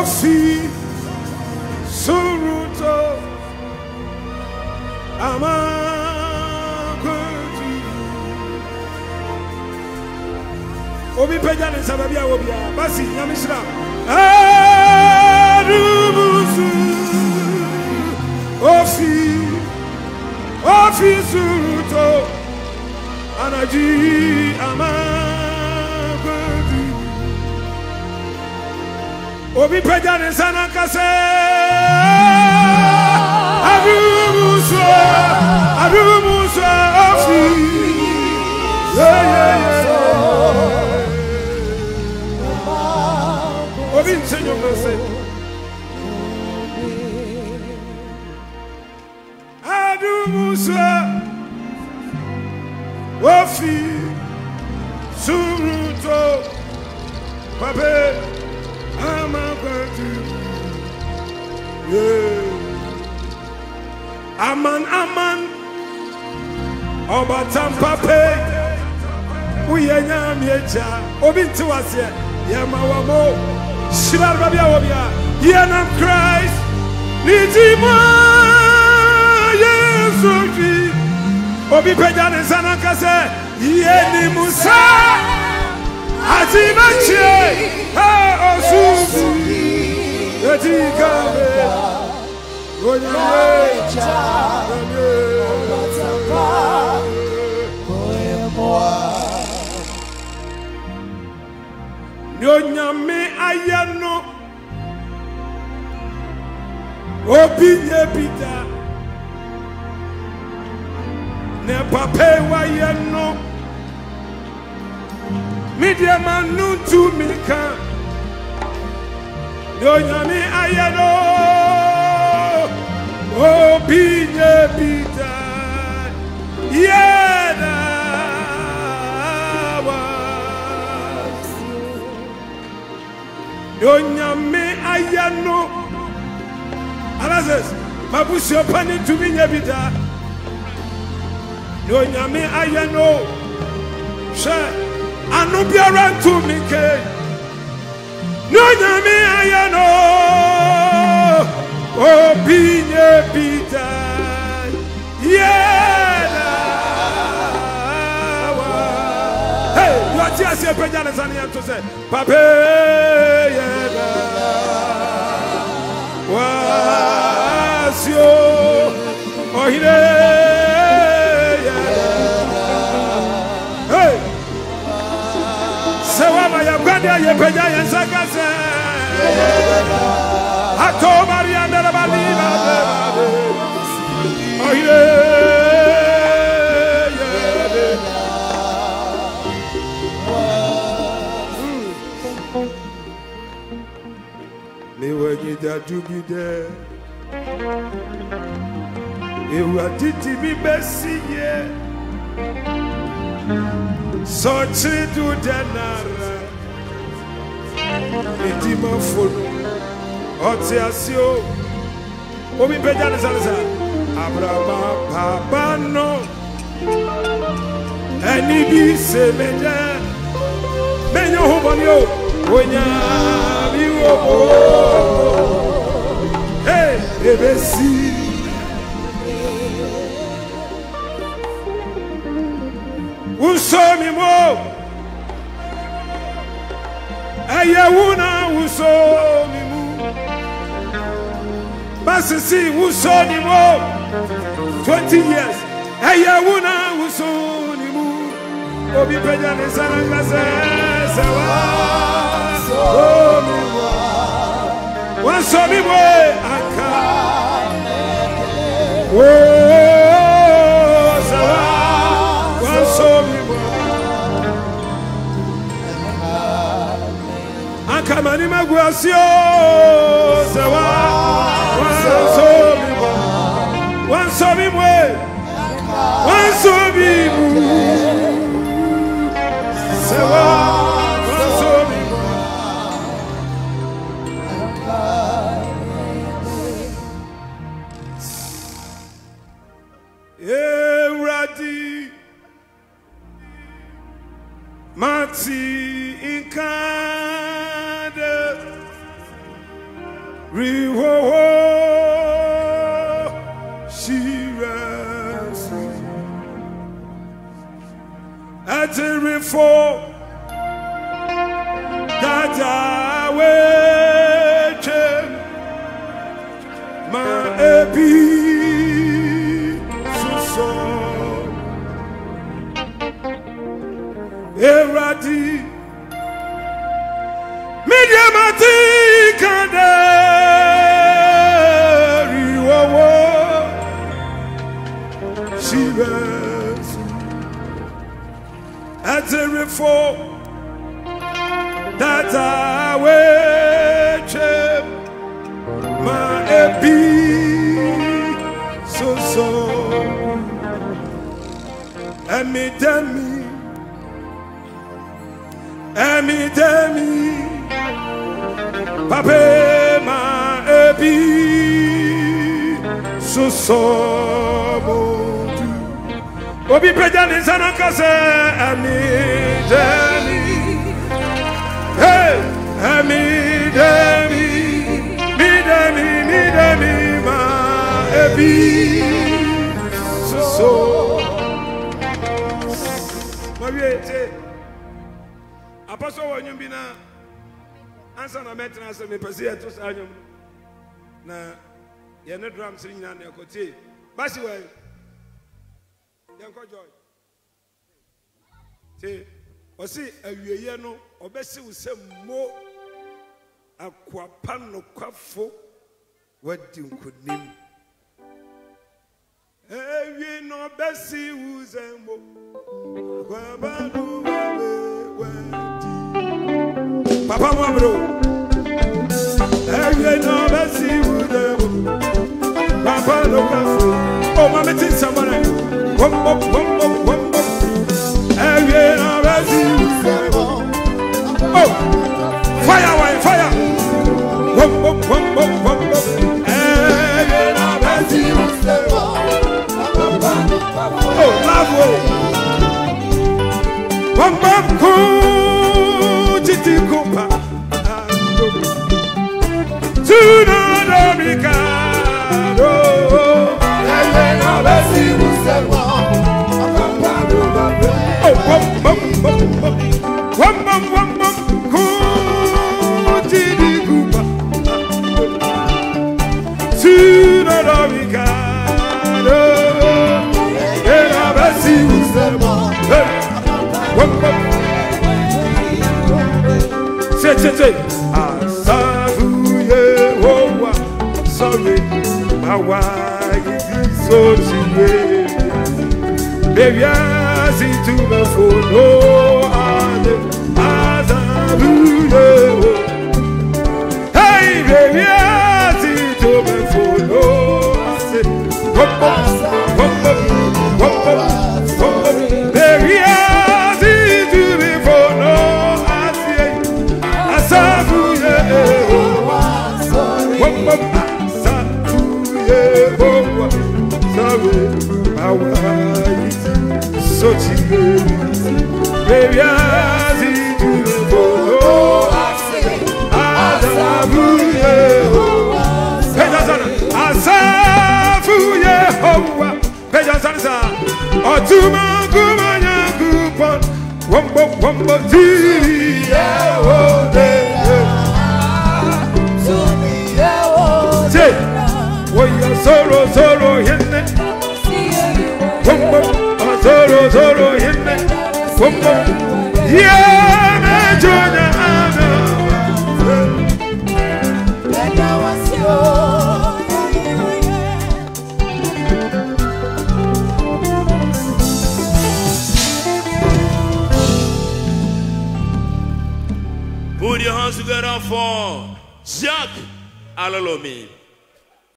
Ofi Suruto Amakwati Obi Pejane Sababia Obia Bassy Nyamisra Arumusu Ofi Suruto Anaji Amakwati Obi Pejane Sanakase Arumusu Ofi Obi Senyo Mase Arumusu Ofi Suruto Pape Amakwati Aman Obatam Pape Uyenya Miecha Obi Tiwase Yamawamo Shilar Babia Wabia Yanam Christ Nijima Yesuji Obi Pejane Sanakase Yeni Musa Atimache Osusu Etikame Onyecha Nyonyame ayano Obinye bida Ne pape wayano Media manu tu milka Nyonyame ayano Obinye bida Yeda Nyonyame ayano Alazes Mabusi opani tuminye bida Nyonyame ayano She Anubiara tumike Nyonyame ayano Obinye bida Yeda Hey, you are just a pejana sani to say Pape Yeda Wasio Ohide Hey Sewama ya Gwadia ye peja ya Sakase Hato Mariana Rabaliba Ohide To be there, it will teach me Bassy. So to the Nara, it is my phone. Otiasio, Obi Pejana Salsa, Abraham Papa no, and he be Semeja, Menyo Hobanio, Onya, Hey, Bassy. Who saw me more? Ayawuna, who saw me more? Bassy, who saw me more? 20 years. Ayawuna, who saw me more? Obi Pejane Sanakase, Sawa, saw me more. One saw me more, I can't. Oh, Sawa, one saw me more. I come and imagine, Sawa, one saw me more. One saw me more. Sawa, one saw me more. Mati Ikade At a reform that I wait, my epi so eradi mediamati kaderi wowo shivers at a reform that I wait, my epi so emi demi papa my epi so Obi Pejani Sanakase emi demi. Hey, me demi, ma ebi so. Mabiete. Apostle Wanyumbina. Answer na metra se me pese eto sanyum. Na ye ne drum sing na ne kotie. Bassy way. Yanko joy. Say Osi awieye no obesi usem mo akwapa no kwafo wadi nkonim awie no obesi usem mo akwapa no wadi papa mo bro awie no obesi usem mo papa no kwafo oh mama tin somebody wom awie no obesi oh, fire, wine, fire! Whoop, whoop, whoop, whoop, whoop, whoop. Oh, love way! Whoop, whoop, cool, titi, kupa. Tuna, Dominica. Oh, whoop, whoop, whoop, whoop. Whoop, whoop, whoop, whoop. Say, sorry, my wife is so cheap. Baby, I see to the photo. Hey, baby, I see to the photo. I said, baby, I see to the photo. I said, I saw so cheap, baby, I see to the photo. I say, I love you, or to my Gumanya coupon, Wumbo, Tea, say, what your sorrow, hit it. Zoro him, yeah, Junior. Put your hands together for Jack Alolome.